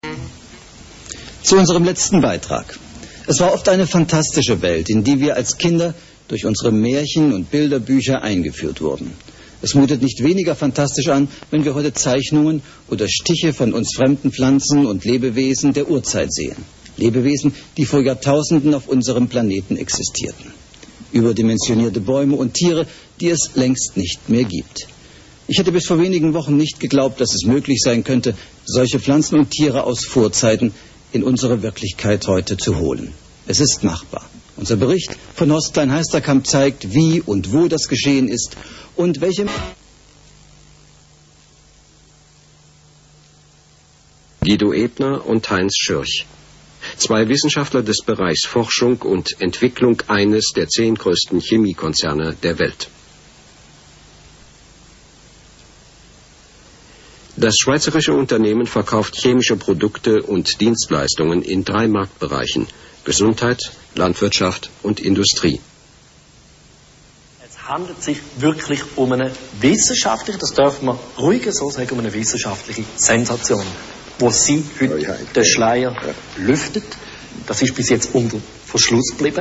Zu unserem letzten Beitrag. Es war oft eine fantastische Welt, in die wir als Kinder durch unsere Märchen und Bilderbücher eingeführt wurden. Es mutet nicht weniger fantastisch an, wenn wir heute Zeichnungen oder Stiche von uns fremden Pflanzen und Lebewesen der Urzeit sehen. Lebewesen, die vor Jahrtausenden auf unserem Planeten existierten. Überdimensionierte Bäume und Tiere, die es längst nicht mehr gibt. Ich hätte bis vor wenigen Wochen nicht geglaubt, dass es möglich sein könnte, solche Pflanzen und Tiere aus Vorzeiten in unsere Wirklichkeit heute zu holen. Es ist machbar. Unser Bericht von Horst Klein-Heisterkamp zeigt, wie und wo das geschehen ist und welche... Guido Ebner und Heinz Schürch. Zwei Wissenschaftler des Bereichs Forschung und Entwicklung eines der 10 größten Chemiekonzerne der Welt. Das schweizerische Unternehmen verkauft chemische Produkte und Dienstleistungen in 3 Marktbereichen: Gesundheit, Landwirtschaft und Industrie. Es handelt sich wirklich um eine wissenschaftliche, das darf man ruhig so sagen, um eine wissenschaftliche Sensation, wo sie heute den Schleier lüftet. Das ist bis jetzt unter Verschluss geblieben.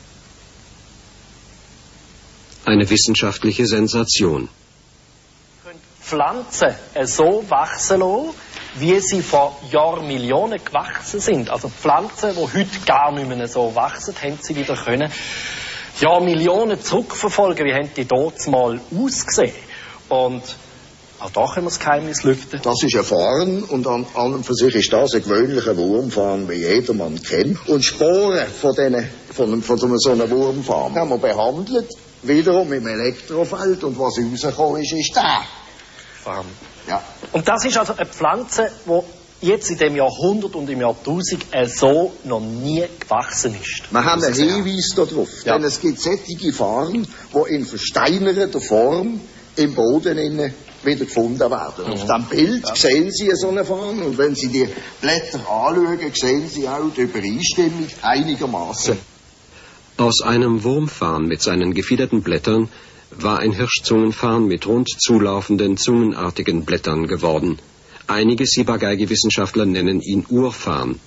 Eine wissenschaftliche Sensation. Pflanzen so wachsen lassen, wie sie vor Jahrmillionen gewachsen sind. Also Pflanzen, die heute gar nicht mehr so wachsen, haben sie wieder können Jahrmillionen zurückverfolgen. Wie haben die dort mal ausgesehen? Und auch da können wir das Geheimnis lüften. Das ist ein Farn und an und für sich ist das ein gewöhnlicher Wurmfarn, wie jedermann kennt. Und Sporen von so einer Wurmfarm haben wir behandelt, wiederum im Elektrofeld, und was rausgekommen ist der. Farm. Ja. Und das ist also eine Pflanze, die jetzt in dem Jahrhundert und im Jahrtausend so noch nie gewachsen ist. Wir haben einen Hinweis darauf, denn es gibt solche Farben, die in versteinerter Form im Boden wieder gefunden werden. Auf dem Bild sehen Sie so eine Farbe, und wenn Sie die Blätter anschauen, sehen Sie auch die Übereinstimmung einigermaßen. Aus einem Wurmfarn mit seinen gefiederten Blättern war ein Hirschzungenfarn mit rund zulaufenden, zungenartigen Blättern geworden. Einige Ciba-Geigy-Wissenschaftler nennen ihn Urfarn.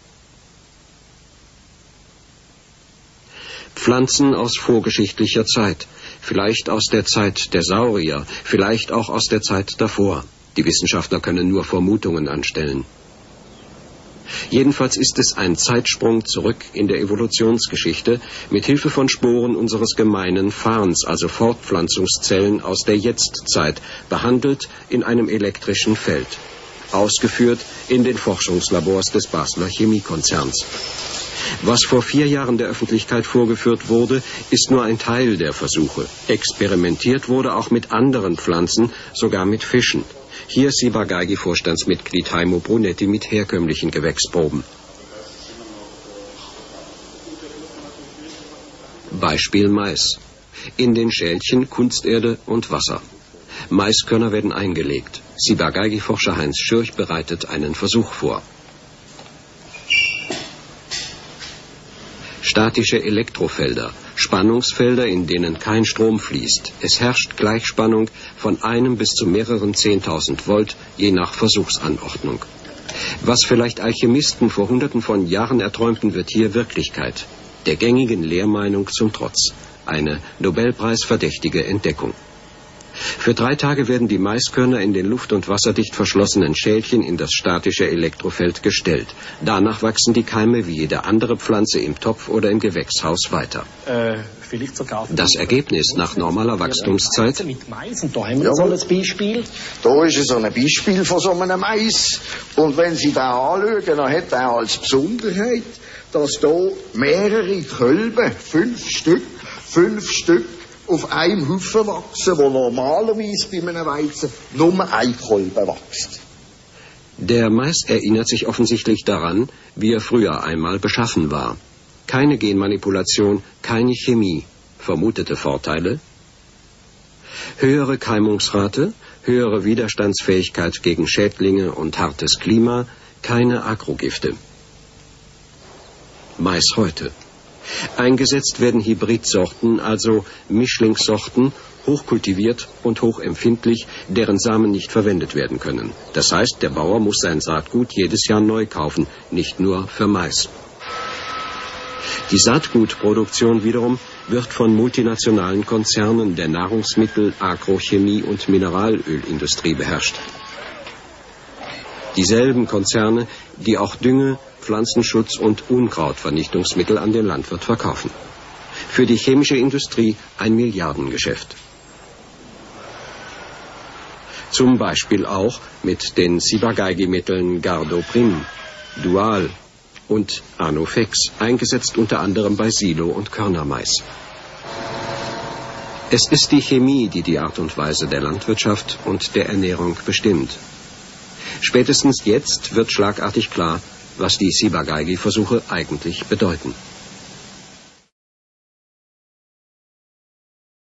Pflanzen aus vorgeschichtlicher Zeit, vielleicht aus der Zeit der Saurier, vielleicht auch aus der Zeit davor. Die Wissenschaftler können nur Vermutungen anstellen. Jedenfalls ist es ein Zeitsprung zurück in der Evolutionsgeschichte mit Hilfe von Sporen unseres gemeinen Farns, also Fortpflanzungszellen aus der Jetztzeit, behandelt in einem elektrischen Feld, ausgeführt in den Forschungslabors des Basler Chemiekonzerns. Was vor 4 Jahren der Öffentlichkeit vorgeführt wurde, ist nur ein Teil der Versuche. Experimentiert wurde auch mit anderen Pflanzen, sogar mit Fischen. Hier Ciba-Geigy-Vorstandsmitglied Heimo Brunetti mit herkömmlichen Gewächsproben. Beispiel Mais. In den Schälchen Kunsterde und Wasser. Maiskörner werden eingelegt. Ciba-Geigy-Forscher Heinz Schürch bereitet einen Versuch vor. Statische Elektrofelder, Spannungsfelder, in denen kein Strom fließt. Es herrscht Gleichspannung von 1 bis zu mehreren 10.000 Volt, je nach Versuchsanordnung. Was vielleicht Alchemisten vor Hunderten von Jahren erträumten, wird hier Wirklichkeit. Der gängigen Lehrmeinung zum Trotz. Eine Nobelpreisverdächtige Entdeckung. Für 3 Tage werden die Maiskörner in den luft- und wasserdicht verschlossenen Schälchen in das statische Elektrofeld gestellt. Danach wachsen die Keime wie jede andere Pflanze im Topf oder im Gewächshaus weiter. Vielleicht sogar Das Ergebnis nach normaler Wachstumszeit? Mit Mais, und da haben wir so ein Beispiel. Da ist so ein Beispiel von so einem Mais. Und wenn Sie den anschauen, dann hat er als Besonderheit, dass da mehrere Kölben, 5 Stück, auf einem Haufen wachsen, wo normalerweise bei einem Weizen nur ein Kolben wächst. Der Mais erinnert sich offensichtlich daran, wie er früher einmal beschaffen war. Keine Genmanipulation, keine Chemie. Vermutete Vorteile? Höhere Keimungsrate, höhere Widerstandsfähigkeit gegen Schädlinge und hartes Klima, keine Agrogifte. Mais heute. Eingesetzt werden Hybridsorten, also Mischlingssorten, hochkultiviert und hochempfindlich, deren Samen nicht verwendet werden können. Das heißt, der Bauer muss sein Saatgut jedes Jahr neu kaufen, nicht nur für Mais. Die Saatgutproduktion wiederum wird von multinationalen Konzernen der Nahrungsmittel-, Agrochemie- und Mineralölindustrie beherrscht. Dieselben Konzerne, die auch Dünge, Pflanzenschutz und Unkrautvernichtungsmittel an den Landwirt verkaufen. Für die chemische Industrie ein Milliardengeschäft. Zum Beispiel auch mit den Ciba-Geigy-Mitteln Gardoprim, Dual und Anofex, eingesetzt unter anderem bei Silo- und Körnermais. Es ist die Chemie, die die Art und Weise der Landwirtschaft und der Ernährung bestimmt. Spätestens jetzt wird schlagartig klar, was die Ciba-Geigy-Versuche eigentlich bedeuten.